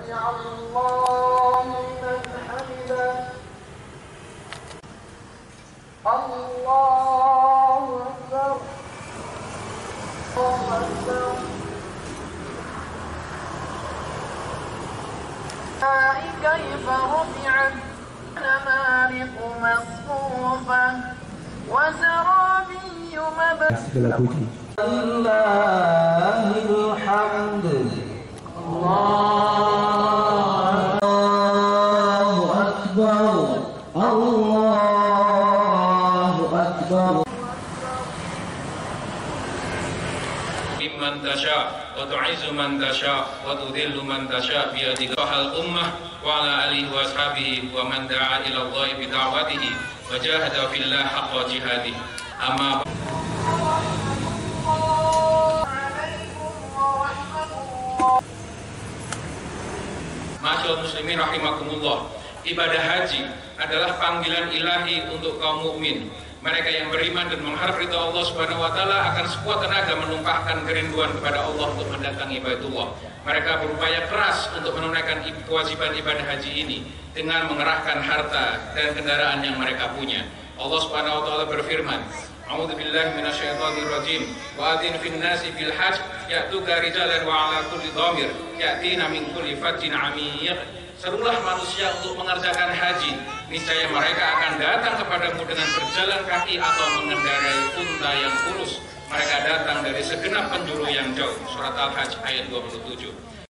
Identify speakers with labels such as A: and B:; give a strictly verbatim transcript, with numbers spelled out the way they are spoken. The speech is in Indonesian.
A: سمع الله لمن حمده الله أكبر الله أكبر كيف رفعت نمارق مصفوفة وزرابي مبثوثة لله الحمد الله أكبر الله أكبر
B: ممن تشاء وتعز من تشاء وتذل من تشاء بيدك الأمة وعلى آله وأصحابه ومن دعا إلى الله بدعوته وجاهد في الله حق جهاده أما Masyaallah muslimin rahimakumullah, ibadah haji adalah panggilan ilahi untuk kaum mukmin. Mereka yang beriman dan mengharap ridha Allah Subhanahu wa taala akan sekuat tenaga menumpahkan kerinduan kepada Allah untuk mendatangi Baitullah. Mereka berupaya keras untuk menunaikan kewajiban ibadah haji ini dengan mengerahkan harta dan kendaraan yang mereka punya. Allah Subhanahu wa taala berfirman, A'udzu billahi minasyaitonir rajim. Wa adzin fin nasi bil hajj ya'tuka rijalan wa 'ala kulli dhamir ya'tina min kulli fajjin 'amiq. Serulah manusia untuk mengerjakan haji, niscaya mereka akan datang kepadamu dengan berjalan kaki atau mengendarai unta yang kurus. Mereka datang dari segenap penjuru yang jauh. Surat Al-Hajj ayat dua puluh tujuh.